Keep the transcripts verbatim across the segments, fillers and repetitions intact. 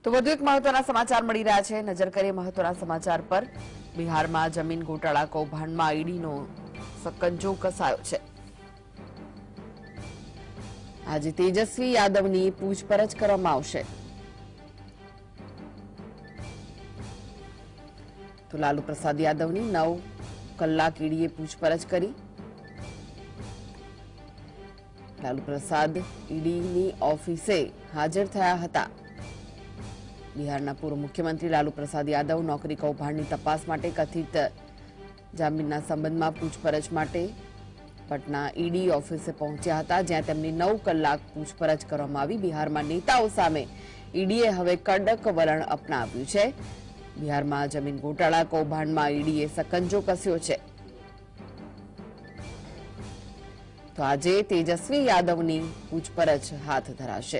તો વધુ એક મહત્વના સમાચાર મળી રહ્યા છે। નજર કરીએ મહત્વના સમાચાર પર। બિહારમાં જમીન ગોટાળા કૌભાંડમાં ઈડીનો સકંજો કસાયો છે। આજે તેજસ્વી યાદવની પૂછપરછ કરવામાં આવશે। તો લાલુ પ્રસાદ યાદવની નવ કલાક ઈડીએ પૂછપરછ કરી। લાલુ પ્રસાદ ઈડીની ઓફિસે હાજર થયા હતા। બિહારના પૂર્વ મુખ્યમંત્રી લાલુ પ્રસાદ યાદવ નોકરી કૌભાંડની તપાસ માટે કથિત જામીનના સંબંધમાં પૂછપરછ માટે પટના ઈડી ઓફિસે પહોંચ્યા હતા, જ્યાં તેમની નવ કલાક પૂછપરછ કરવામાં આવી। બિહારમાં નેતાઓ સામે ઈડીએ હવે કડક વલણ અપનાવ્યું છે। બિહારમાં જમીન ગોટાળા કૌભાંડમાં ઈડીએ સકંજો કસ્યો છે। તો આજે તેજસ્વી યાદવની પૂછપરછ હાથ ધરાશે।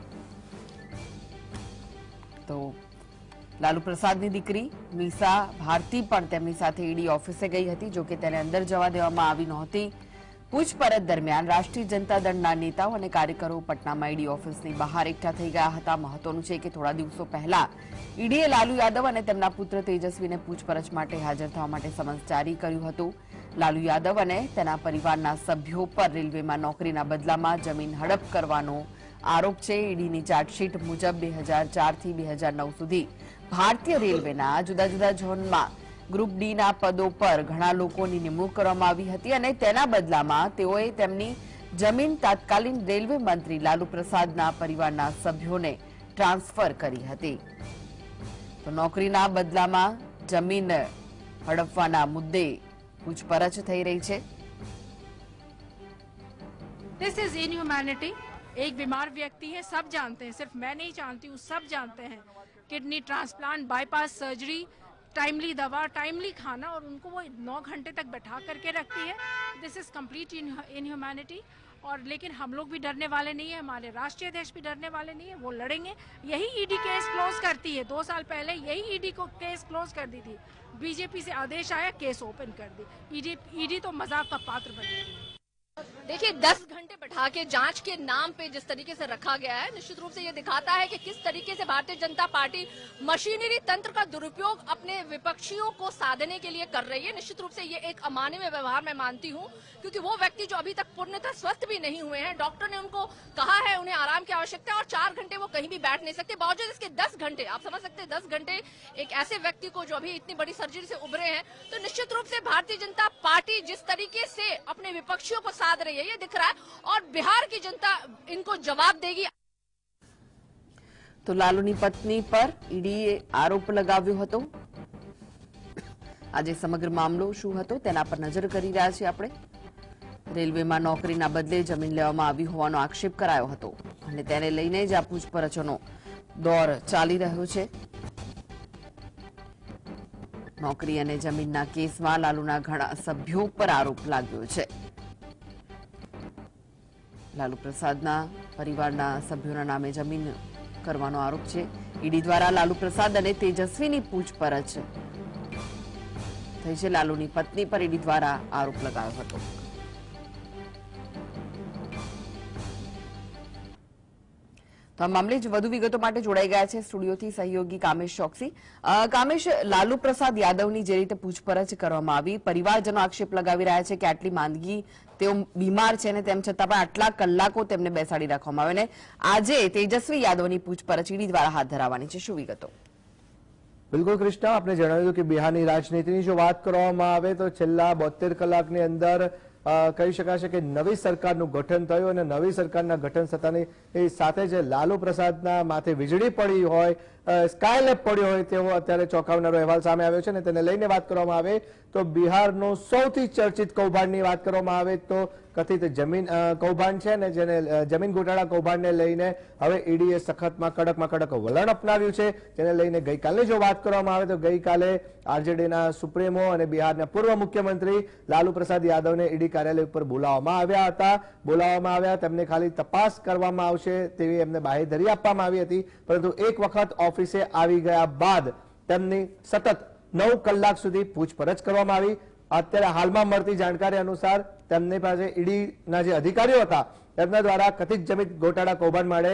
તો લાલુ પ્રસાદની દીકરી મીસા ભારતી પણ તેમની સાથે ઈડી ઓફિસે ગઈ હતી, જો કે તેને અંદર જવા દેવામાં આવી નહોતી। પૂછપરછ દરમિયાન રાષ્ટ્રીય જનતા દળના નેતાઓ અને કાર્યકરો પટનામાં ઈડી ઓફિસની બહાર એકઠા થઈ ગયા હતા। મહત્વનું છે કે થોડા દિવસો પહેલા ઈડીએ લાલુ યાદવ અને તેમના પુત્ર તેજસ્વીને પૂછપરછ માટે હાજર થવા માટે સમન્સ જારી કર્યું હતું। લાલુ યાદવ અને તેના પરિવારના સભ્યો પર રેલવેમાં નોકરીના બદલામાં જમીન હડપ કરવાનો આરોપ છે। ઈડીની ચાર્જશીટ મુજબ બે હજાર ચાર થી બે હજાર નવ સુધી ભારતીય રેલવેના જુદા જુદા ઝોનમાં ગ્રુપ ડીના પદો પર ઘણા લોકોની નિમણૂક કરવામાં આવી હતી અને તેના બદલામાં તેઓએ તેમની જમીન તાત્કાલિન રેલવે મંત્રી લાલુ પ્રસાદના પરિવારના સભ્યોને ટ્રાન્સફર કરી હતી। તો નોકરીના બદલામાં જમીન હડપવાના મુદ્દે પૂછપરછ થઈ રહી છે। This is inhumanity। एक बीमार व्यक्ति है, सब जानते हैं, सिर्फ मैं नहीं जानती हूँ, सब जानते हैं। Kidney transplant, bypass surgery, timely दवा, टाइमली खाना, और उनको वो नौ घंटे तक बैठा करके रखती है। This is complete inhumanity. और लेकिन हम लोग भी डरने वाले नहीं है, हमारे राष्ट्रीय अध्यक्ष भी डरने वाले नहीं है, वो लड़ेंगे। यही ईडी केस क्लोज करती है। दो साल पहले यही ईडी को केस क्लोज कर दी थी। बीजेपी से आदेश आया, केस ओपन कर दी। ईडी ईडी तो मजाक का पात्र बनेगी। देखिए, दस घंटे बैठा के जांच के नाम पे जिस तरीके से रखा गया है, निश्चित रूप से ये दिखाता है कि किस तरीके से भारतीय जनता पार्टी मशीनरी तंत्र का दुरुपयोग अपने विपक्षियों को साधने के लिए कर रही है। निश्चित रूप से ये एक अमानवीय व्यवहार मैं मानती हूँ, क्योंकि वो व्यक्ति जो अभी तक पूर्णतः स्वस्थ भी नहीं हुए हैं, डॉक्टर ने उनको कहा है उन्हें आराम की आवश्यकता है और चार घंटे वो कहीं भी बैठ नहीं सकते। बावजूद इसके दस घंटे, आप समझ सकते हैं, दस घंटे एक ऐसे व्यक्ति को जो अभी इतनी बड़ी सर्जरी से उभरे हैं, तो निश्चित रूप से भारतीय जनता पार्टी जिस तरीके से अपने विपक्षियों को साध रही है, ये दिख रहा है, और बिहार की जनता इनको जवाब देगी। तो लालूनी पत्नी पर ईडीए आरोप लगाव्यो हतो। આજે સમગ્ર મામલો શું હતો તેના પર નજર કરી રહ્યા છીએ આપણે। રેલવેમાં નોકરીના બદલે જમીન લેવામાં આવી હોવાનો આક્ષેપ કરાયો હતો અને તેને લઈને જ આ પૂછપરછોનો દોર ચાલી રહ્યો છે। નોકરી અને જમીનના કેસમાં લાલુના ઘણા સભ્યો પર આરોપ લાગ્યો છે। લાલુ પ્રસાદના પરિવારના સભ્યોના નામે જમીન કરવાનો આરોપ છે। ઈડી દ્વારા લાલુ પ્રસાદ અને તેજસ્વીની પૂછપરછ થઈ છે। લાલુની પત્ની પર ઈડી દ્વારા આરોપ લગાવ્યો હતો। તો આ મામલે જ વધુ વિગતો માટે જોડાઈ ગયા છે સ્ટુડિયોથી સહયોગી કામેશ ચોકસી। કામેશ, લાલુ પ્રસાદ યાદવની જે રીતે પૂછપરછ કરવામાં આવી, પરિવારજનો આક્ષેપ લગાવી રહ્યા છે કે આટલી માંદગી, તેઓ બીમાર છે ને તેમ છતાં પણ આટલા કલાકો તેમને બેસાડી રાખવામાં આવે ને આજે તેજસ્વી યાદવની પૂછપરછ ઈડી દ્વારા હાથ ધરાવવાની છે, શું વિગતો? બિલકુલ કૃષ્ણા, આપણે જણાવ્યું કે બિહારની રાજનીતિની જો વાત કરવામાં આવે તો છેલ્લા બોતેર કલાકની અંદર કહી શકાશે કે નવી સરકારનું ગઠન થયું અને નવી સરકારના ગઠન થતાની સાથે જ લાલુ પ્રસાદના માથે વીજળી પડી હોય, સ્કાયલેબ પડ્યો હોય તેવો અત્યારે ચોંકાવનારો અહેવાલ સામે આવ્યો છે। અને તેને લઈને વાત કરવામાં આવે તો બિહારનો સૌથી ચર્ચિત કૌભાંડની વાત કરવામાં આવે તો કથિત જમીન કૌભાંડ છે ને, જેને જમીન ગોટાળા કૌભાંડને લઈને હવે ઈડીએ સખતમાં કડકમાં કડક વલણ અપનાવ્યું છે। જેને લઈને ગઈકાલની જો વાત કરવામાં આવે તો ગઈકાલે આરજેડીના સુપ્રીમો અને બિહારના પૂર્વ મુખ્યમંત્રી લાલુ પ્રસાદ યાદવને ઈડી કાર્યાલય ઉપર બોલાવવામાં આવ્યા હતા। બોલાવવામાં આવ્યા, તેમને ખાલી તપાસ કરવામાં આવશે તેવી એમને બાહેધરી આપવામાં આવી હતી, પરંતુ એક વખત ઓફિસે આવી ગયા બાદ તેમની સતત નવ કલાક સુધી પૂછપરછ કરવામાં આવી। અત્યારે હાલમાં મળતી જાણકારી અનુસાર તેમની પાસે ઈડીના જે અધિકારીઓ હતા તેમના દ્વારા કથિત જમીન ગોટાળા કૌભાંડ માટે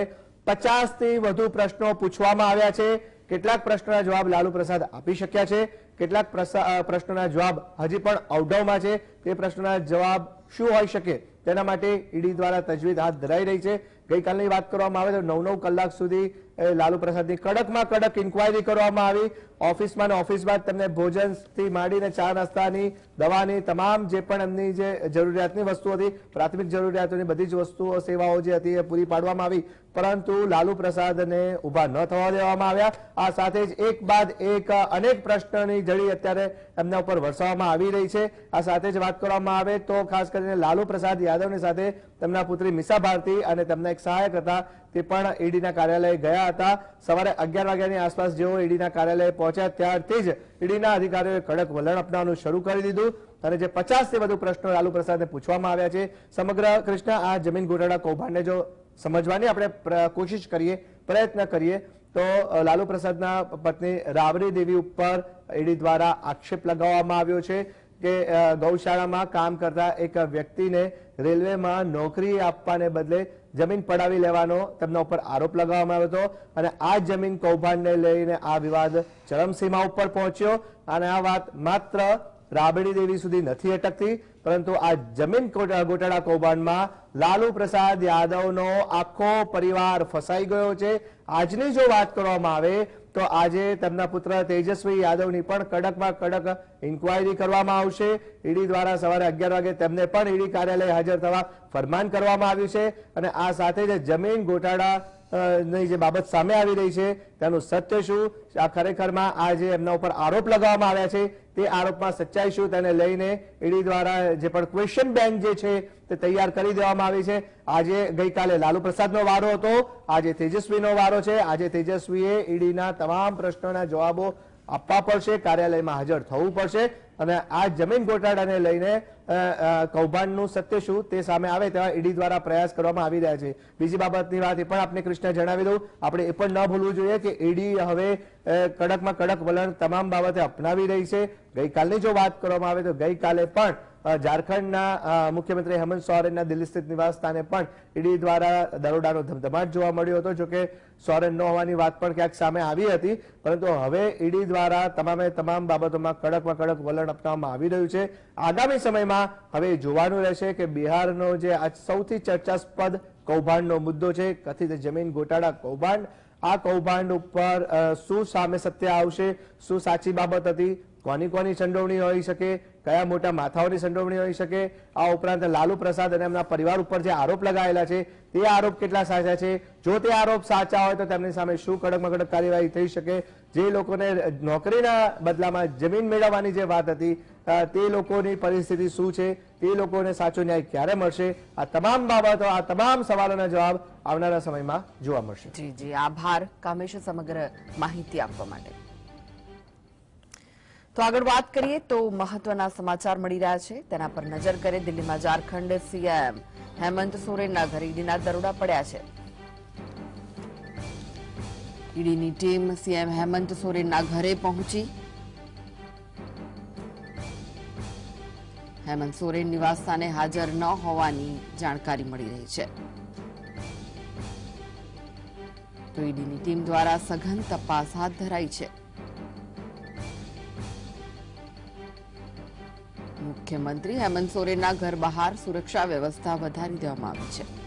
પચાસ થી વધુ પ્રશ્નો પૂછવામાં આવ્યા છે. કેટલાક પ્રશ્નોના જવાબ લાલુ પ્રસાદ આપી શક્યા છે, કેટલાક પ્રશ્નોના જવાબ હજી પણ અવઢવમાં છે. તે પ્રશ્નોના જવાબ શું હોઈ શકે તેના માટે ઈડી દ્વારા તજવીજ હાથ ધરાઈ રહી છે. ગઈકાલની વાત કરવામાં આવે તો નવ નવ કલાક સુધી લાલુ પ્રસાદની કડકમાં કડક ઇન્કવાયરી કરવામાં આવી. ઓફિસમાં ને ઓફિસમાં તેમને ભોજનથી માંડીને ચા નાસ્તાની, દવાની, તમામ જે પણ એમની જે જરૂરિયાતની વસ્તુ હતી, પ્રાથમિક જરૂરિયાતોની બધી જ વસ્તુઓ, સેવાઓ જે હતી એ પૂરી પાડવામાં આવી. પરંતુ લાલુ પ્રસાદને ઉભા ન થવા દેવામાં આવ્યા. આ સાથે જ એક બાદ એક અનેક પ્રશ્નોની જડી અત્યારે એમના ઉપર વરસાવવામાં આવી રહી છે. આ સાથે જ વાત કરવામાં આવે તો ખાસ કરીને લાલુ પ્રસાદ યાદવની સાથે તેમના પુત્રી મીસા ભારતી અને તેમના એક સહાયક હતા, તે પણ ઈડીના કાર્યાલય ગયા હતા. સવારે અગિયાર વાગ્યાની આસપાસ જેઓ ઈડીના કાર્યાલય પહોંચ્યા ત્યારથી જ ઈડીના અધિકારીઓએ કડક વલણ અપનાવવાનું શરૂ કરી દીધું અને જે પચાસ થી વધુ પ્રશ્નો લાલુ પ્રસાદને પૂછવામાં આવ્યા છે. સમગ્ર કૃષ્ણ આ જમીન ગોટાળા કૌભાંડને જો સમજવાની આપણે કોશિશ કરીએ, પ્રયત્ન કરીએ તો લાલુ પ્રસાદના પત્ની રાબડી દેવી ઉપર ઈડી દ્વારા આક્ષેપ લગાવવામાં આવ્યો છે કે ગૌશાળામાં કામ કરતા એક વ્યક્તિને રેલવેમાં નોકરી આપવાને બદલે જમીન પડાવી લેવાનો તેમના ઉપર આરોપ લગાવવામાં આવ્યો હતો અને આ જમીન કૌભાંડને લઈને આ વિવાદ ચરમસીમા ઉપર પહોંચ્યો. અને આ વાત માત્ર રાબડી દેવી સુધી નથી અટકતી, પરંતુ આ જમીન ગોટાળા કૌભાંડમાં લાલુ પ્રસાદ યાદવનો આખો પરિવાર ફસાઈ ગયો છે. આજની જો વાત કરવામાં આવે તો આજે તેમના પુત્ર તેજસ્વી યાદવની પણ કડકમાં કડક ઇન્કવાયરી કરવામાં આવશે. ઈડી દ્વારા સવારે અગિયાર વાગે તેમને પણ ઈડી કાર્યાલય હાજર થવા ફરમાન કરવામાં આવ્યું છે અને આ સાથે જ જમીન ગોટાળા ની જે બાબત સામે આવી રહી છે તેનું સત્ય શું, આ ખરેખરમાં આ જે એમના ઉપર આરોપ લગાવવામાં આવ્યા છે તે આરોપમાં સચ્ચાઈ શું, તેને લઈને ઈડી દ્વારા જે પણ ક્વેશ્ચન બેંક જે છે તે તૈયાર કરી દેવામાં આવી છે. આજે ગઈકાલે લાલુ પ્રસાદનો વારો હતો, આજે તેજસ્વીનો વારો છે. આજે તેજસ્વીએ ઈડીના તમામ પ્રશ્નોના જવાબો આપવા પડશે, કાર્યાલયમાં હાજર થવું પડશે અને આ જમીન ગોટાળાને લઈને કૌભાંડનું સત્ય શું તે સામે આવે તેવા ઈડી દ્વારા પ્રયાસ કરવામાં આવી રહ્યા છે. બીજી બાબતની વાત એ પણ આપણે કૃષ્ણ જણાવી દઉં, આપણે એ પણ ન ભૂલવું જોઈએ કે ઈડી હવે કડકમાં કડક વલણ તમામ બાબતે અપનાવી રહી છે. ગઈકાલની જો વાત કરવામાં આવે તો ગઈકાલે પણ ઝારખંડના મુખ્યમંત્રી હેમંત સોરેનના દિલ્હી સ્થિત નિવાસ સ્થાને પણ ઈડી દ્વારા દરોડાનો ધમધમાટ જોવા મળ્યો હતો. જોકે સોરેન ન હોવાની વાત પણ ક્યાંક સામે આવી હતી, પરંતુ હવે ઈડી દ્વારા તમામે તમામ બાબતોમાં કડકમાં કડક વલણ અપનાવવામાં આવી રહ્યું છે. આગામી સમયમાં હવે જોવાનું રહેશે કે બિહારનો જે આ સૌથી ચર્ચાસ્પદ કૌભાંડનો મુદ્દો છે, કથિત જમીન ગોટાળા કૌભાંડ, આ કૌભાંડ ઉપર શું સામે સત્ય આવશે, શું સાચી બાબત હતી, કોની કોની સંડોવણી હોઈ શકે, કયા મોટા માથાઓની સંડોવણી હોઈ શકે, આ ઉપરાંત લાલુ પ્રસાદ અને એમના પરિવાર ઉપર જે આરોપ લગાવેલા છે તે આરોપ કેટલા સાચા છે, જો તે આરોપ સાચા હોય તો તેમની સામે શું કડકમાં કડક કાર્યવાહી થઈ શકે, જે લોકોને નોકરીના બદલામાં જમીન મેળવવાની જે વાત હતી તે લોકોની પરિસ્થિતિ શું છે, તે લોકોને સાચો ન્યાય ક્યારે મળશે, આ તમામ બાબતો, આ તમામ સવાલોના જવાબ આવનારા સમયમાં જોવા મળશે. જી જી આભાર કામેશ સમગ્ર માહિતી આપવા માટે. તો આગળ વાત કરીએ તો મહત્વના સમાચાર મળી રહ્યા છે તેના પર નજર કરીએ. દિલ્હીમાં ઝારખંડ સીએમ હેમંત સોરેનના ઘરે ઈડીના દરોડા પડ્યા છે. ઈડીની ટીમ સીએમ હેમંત સોરેનના ઘરે પહોંચી. હેમંત સોરેન નિવાસસ્થાને હાજર ન હોવાની જાણકારી મળી રહી છે. તો ઈડીની ટીમ દ્વારા સઘન તપાસ હાથ ધરાઈ છે. મુખ્યમંત્રી હેમંત સોરેનના ઘર બહાર સુરક્ષા વ્યવસ્થા વધારી દેવામાં આવી છે.